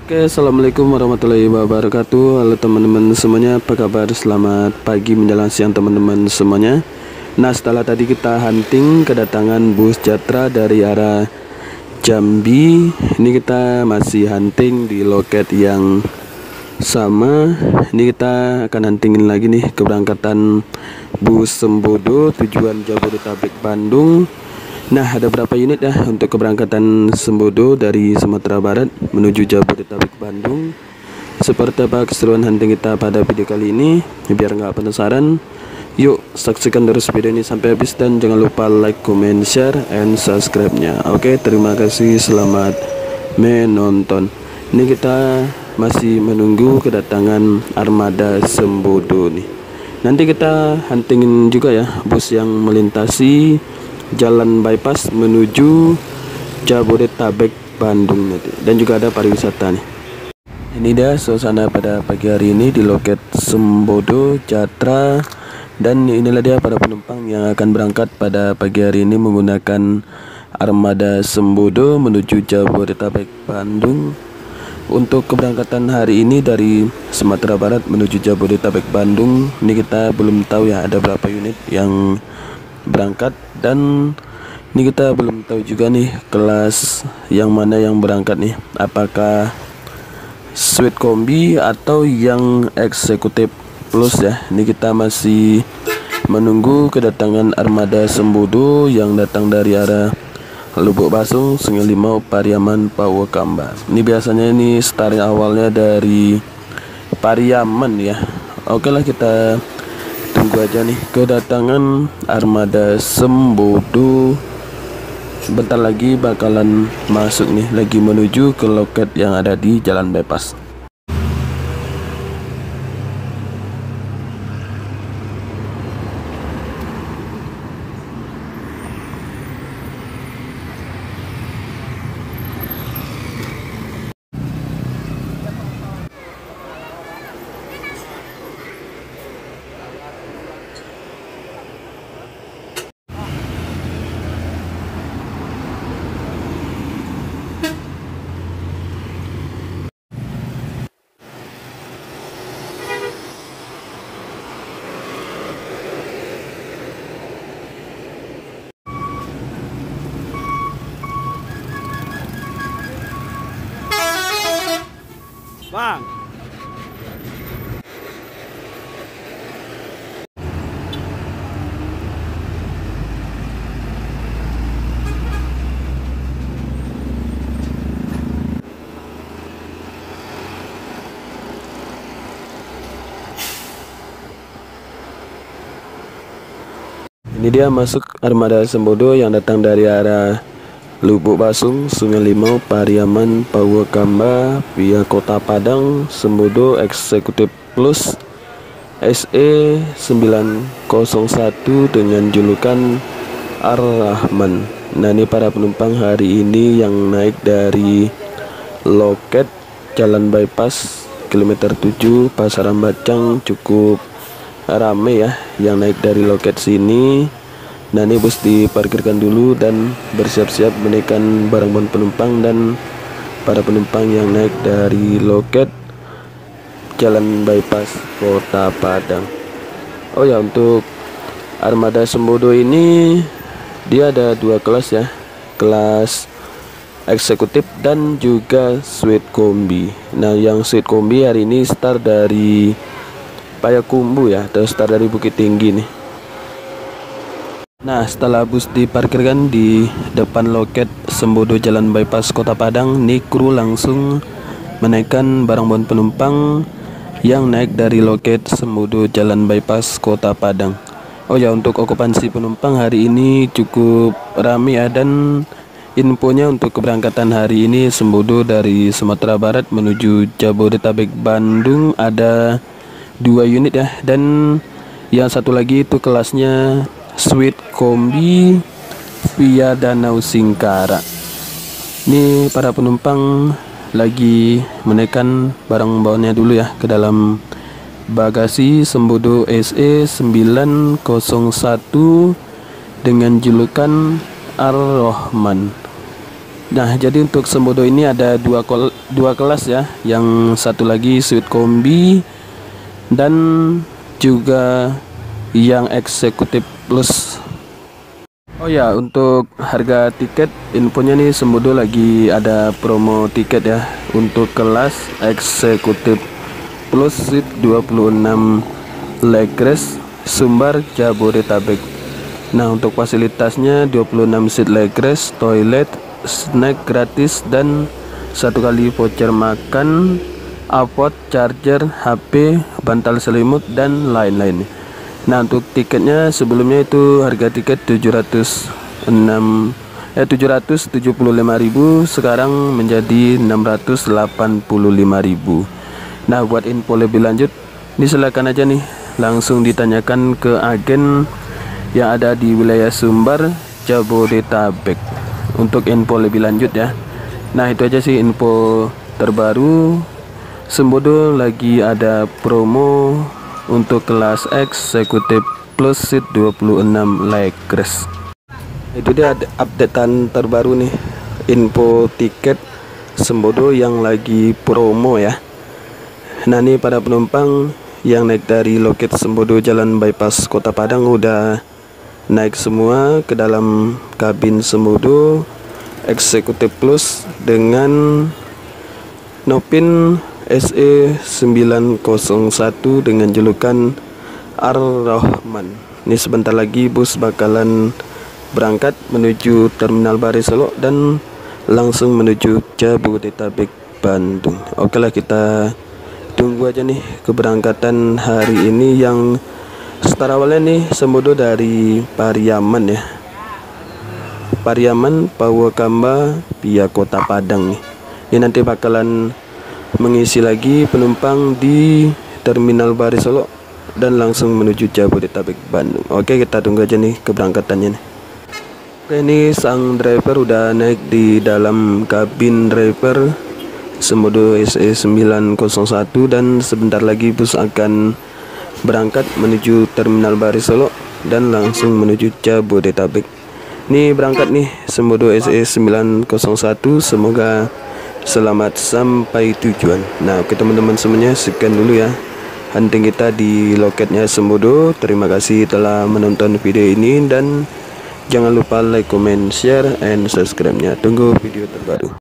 Oke, assalamualaikum warahmatullahi wabarakatuh. Halo teman-teman semuanya, apa kabar? Selamat pagi menjelang siang teman-teman semuanya. Nah, setelah tadi kita hunting kedatangan bus Jatra dari arah Jambi, ini kita masih hunting di loket yang sama. Ini kita akan huntingin lagi nih keberangkatan bus Sembodo tujuan Jabodetabek Bandung. Nah, ada berapa unit ya untuk keberangkatan Sembodo dari Sumatera Barat menuju Jabodetabek Bandung. Seperti apa keseruan hunting kita pada video kali ini? Biar nggak penasaran, yuk saksikan terus video ini sampai habis dan jangan lupa like, comment, share, and subscribe-nya. Oke, terima kasih, selamat menonton. Ini kita masih menunggu kedatangan armada Sembodo nih. Nanti kita huntingin juga ya bus yang melintasi jalan bypass menuju Jabodetabek Bandung nanti, dan juga ada pariwisata nih. Ini dia suasana pada pagi hari ini di loket Sembodo Jatra, dan inilah dia para penumpang yang akan berangkat pada pagi hari ini menggunakan armada Sembodo menuju Jabodetabek Bandung. Untuk keberangkatan hari ini dari Sumatera Barat menuju Jabodetabek Bandung, ini kita belum tahu ya ada berapa unit yang berangkat, dan ini kita belum tahu juga nih kelas yang mana yang berangkat nih, apakah Suite Kombi atau yang eksekutif plus ya. Ini kita masih menunggu kedatangan armada Sembodo yang datang dari arah Lubuk Basung, Sungai Limau, Pariaman, Pawakamba. Ini biasanya ini start awalnya dari Pariaman ya. Oke lah, kita tunggu aja nih kedatangan armada Sembodo. Bentar lagi bakalan masuk nih, lagi menuju ke loket yang ada di jalan bypass. Bang, ini dia masuk armada Sembodo yang datang dari arah Lubuk Basung, Sungai Limau, Pariaman, Pawakamba via Kota Padang. Sembodo Eksekutif Plus SE 901 dengan julukan Ar-Rahman. Nah, ini para penumpang hari ini yang naik dari loket jalan bypass kilometer 7 Pasaran Bacang, cukup rame ya yang naik dari loket sini. Nah, ini bus diparkirkan dulu dan bersiap-siap menaikkan barang-barang penumpang dan para penumpang yang naik dari loket jalan bypass Kota Padang. Oh ya, untuk armada Sembodo ini dia ada dua kelas ya, kelas eksekutif dan juga Suite Kombi. Nah, yang Suite Kombi hari ini start dari Payakumbuh ya, atau start dari Bukit Tinggi nih. Nah, setelah bus diparkirkan di depan loket Sembodo jalan bypass Kota Padang, nih kru langsung menaikkan barang-barang penumpang yang naik dari loket Sembodo jalan bypass Kota Padang. Oh ya, untuk okupansi penumpang hari ini cukup ramai ya, dan infonya untuk keberangkatan hari ini Sembodo dari Sumatera Barat menuju Jabodetabek Bandung ada 2 unit ya, dan yang satu lagi itu kelasnya Suite Kombi via Danau Singkara. Ini para penumpang lagi menaikkan barang bawaannya dulu ya ke dalam bagasi Sembodo SE 901 dengan julukan Ar-Rahman. Nah, jadi untuk Sembodo ini ada dua kelas ya. Yang satu lagi suite kombi dan juga yang eksekutif plus. Oh ya, untuk harga tiket infonya nih, Sembodo lagi ada promo tiket ya untuk kelas eksekutif plus suite 26 leg race Sumbar Jabodetabek. Nah, untuk fasilitasnya 26 seat leg race, toilet, snack gratis, dan satu kali voucher makan, iPod, charger, HP, bantal selimut, dan lain-lain. Nah, untuk tiketnya sebelumnya itu harga tiket 775.000, sekarang menjadi 685.000. Nah, buat info lebih lanjut ini silakan aja nih langsung ditanyakan ke agen yang ada di wilayah Sumbar Jabodetabek untuk info lebih lanjut ya. Nah, itu aja sih info terbaru. Sembodo lagi ada promo untuk kelas eksekutif plus seat 26 leg race. Itu dia updatean terbaru nih, info tiket Sembodo yang lagi promo ya. Nah, nih para penumpang yang naik dari loket Sembodo Jalan Bypass Kota Padang udah naik semua ke dalam kabin Sembodo Eksekutif Plus dengan Nopin SE 901 dengan julukan Ar-Rahman. Ini sebentar lagi bus bakalan berangkat menuju Terminal Baris Solo dan langsung menuju Jabodetabek Bandung. Oke lah, kita tunggu aja nih keberangkatan hari ini. Yang start awalnya nih Sembodo dari Pariaman ya, Pariaman, Pawakamba via Kota Padang nih. Ini nanti bakalan mengisi lagi penumpang di Terminal Baris Solo dan langsung menuju Jabodetabek Bandung. Oke, kita tunggu aja nih keberangkatannya nih. Oke, ini sang driver udah naik di dalam kabin driver Sembodo SE 901 dan sebentar lagi bus akan berangkat menuju Terminal Baris Solo dan langsung menuju Jabodetabek. Ini berangkat nih Sembodo SE 901, semoga selamat sampai tujuan. Nah, oke teman-teman semuanya, sekian dulu ya hunting kita di loketnya Sembodo. Terima kasih telah menonton video ini dan jangan lupa like, comment, share, and subscribe-nya. Tunggu video terbaru.